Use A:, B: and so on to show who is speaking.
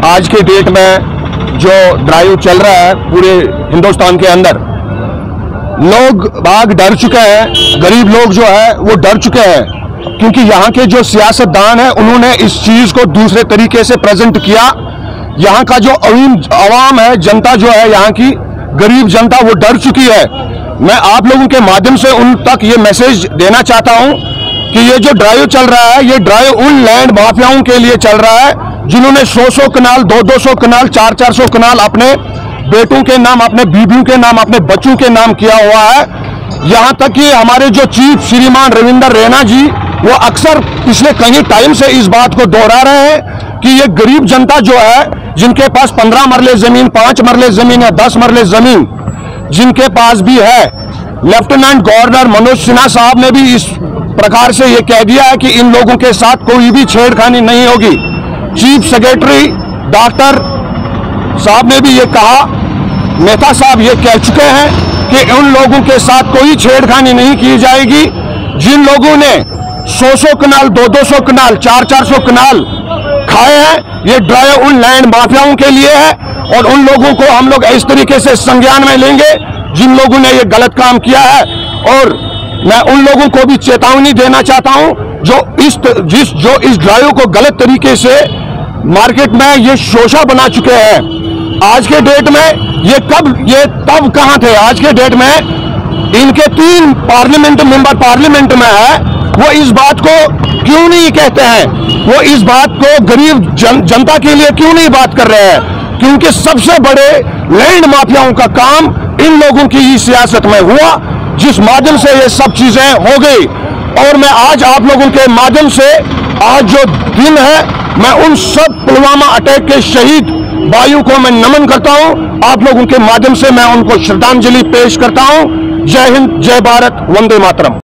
A: आज के डेट में जो ड्राइव चल रहा है पूरे हिंदुस्तान के अंदर, लोग बाग डर चुके हैं, गरीब लोग जो है वो डर चुके हैं, क्योंकि यहाँ के जो सियासतदान है उन्होंने इस चीज को दूसरे तरीके से प्रेजेंट किया। यहाँ का जो अवाम है, जनता जो है, यहाँ की गरीब जनता वो डर चुकी है। मैं आप लोगों के माध्यम से उन तक ये मैसेज देना चाहता हूँ कि ये जो ड्राइव चल रहा है, ये ड्राइव उन लैंड माफियाओं के लिए चल रहा है जिन्होंने 100-100 कनाल, 200-200 कनाल, 400-400 कनाल अपने बेटों के नाम, अपने बीबियों के नाम, अपने बच्चों के नाम किया हुआ है। यहाँ तक कि हमारे जो चीफ श्रीमान रविंदर रैना जी, वो अक्सर पिछले कई टाइम से इस बात को दोहरा रहे हैं कि ये गरीब जनता जो है, जिनके पास 15 मरले जमीन, 5 मरले जमीन या 10 मरले जमीन जिनके पास भी है, लेफ्टिनेंट गवर्नर मनोज सिन्हा साहब ने भी इस प्रकार से ये कह दिया है कि इन लोगों के साथ कोई भी छेड़खानी नहीं होगी। चीफ सेक्रेटरी डॉक्टर साहब ने भी ये कहा, मेहता साहब ये कह चुके हैं कि उन लोगों के साथ कोई छेड़खानी नहीं की जाएगी। जिन लोगों ने 100-100 कनाल, 200-200 कनाल, 400-400 कनाल खाए हैं, ये ड्राइव उन लैंड माफियाओं के लिए है और उन लोगों को हम लोग इस तरीके से संज्ञान में लेंगे जिन लोगों ने ये गलत काम किया है। और मैं उन लोगों को भी चेतावनी देना चाहता हूं जो इस ड्राइव को गलत तरीके से मार्केट में ये शोषा बना चुके हैं। आज के डेट में ये तब कहां थे? आज के डेट में इनके 3 पार्लियामेंट मेंबर पार्लियामेंट में है, वो इस बात को क्यों नहीं कहते हैं? वो इस बात को गरीब जनता के लिए क्यों नहीं बात कर रहे हैं? क्योंकि सबसे बड़े लैंड माफियाओं का काम इन लोगों की ही सियासत में हुआ, जिस माध्यम से ये सब चीजें हो गई। और मैं आज आप लोगों के माध्यम से, आज जो दिन है, मैं उन सब पुलवामा अटैक के शहीद भाइयों को मैं नमन करता हूं। आप लोगों के माध्यम से मैं उनको श्रद्धांजलि पेश करता हूं। जय हिंद, जय भारत, वंदे मातरम।